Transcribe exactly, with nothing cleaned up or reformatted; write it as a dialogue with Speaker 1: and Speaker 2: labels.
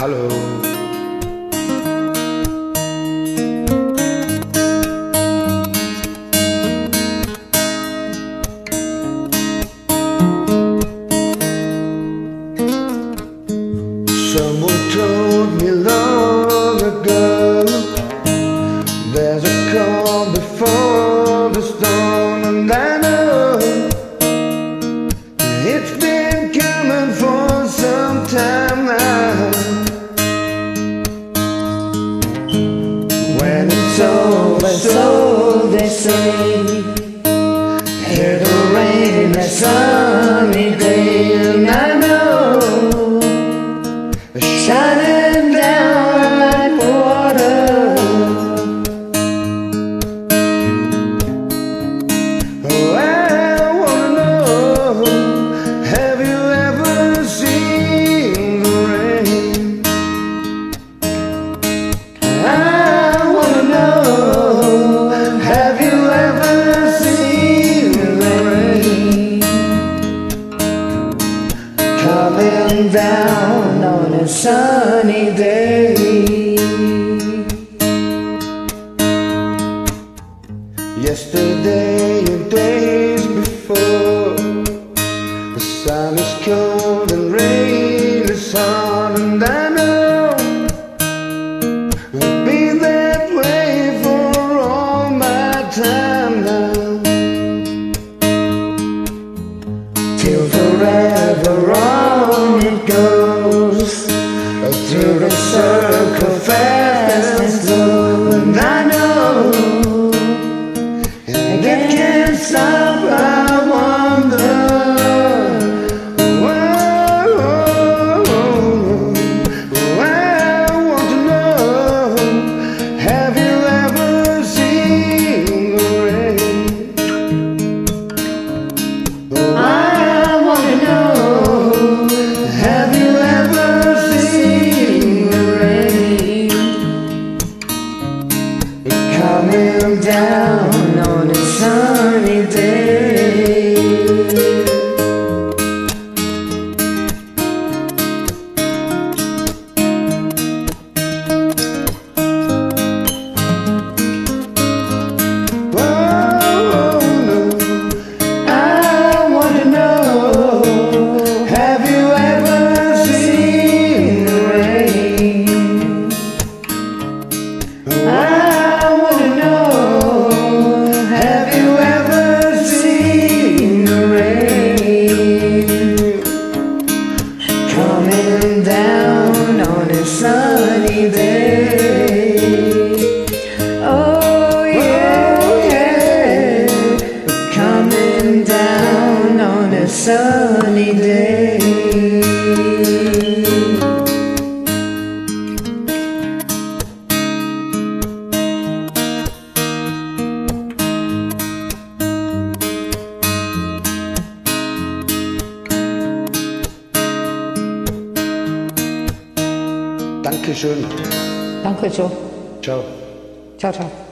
Speaker 1: Hallo. Someone told me long ago there's a calm before the storm, and I know it's been coming for some time now. When it's over, so they say, hear the rain, a sunny day, and I know shining down like water. Oh, I wanna know, have you ever seen the rain? I wanna know, have you ever seen the rain coming down on a sunny day? Yesterday and days before, the sun is cold and rain is hard, and I know I'll be that way for all my time now, till forever on it goes, through the circle fast and slow, and I know and it can't stop. I wonder, whoa, whoa, whoa, I want to know, have you ever seen the rain? Oh, I want to know, have you ever seen coming down on a sunny day? Oh, no. I want to know, have you ever seen the rain? I coming down on a sunny day. Oh yeah, yeah, coming down on a sunny day.
Speaker 2: Dankeschön.
Speaker 3: Danke, Joe.
Speaker 2: Ciao.
Speaker 3: Ciao, ciao.